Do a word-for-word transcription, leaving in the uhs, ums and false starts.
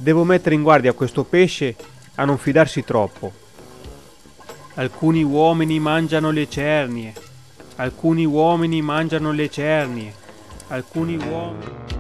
Devo mettere in guardia questo pesce a non fidarsi troppo. Alcuni uomini mangiano le cernie. Alcuni uomini mangiano le cernie. Alcuni uomini...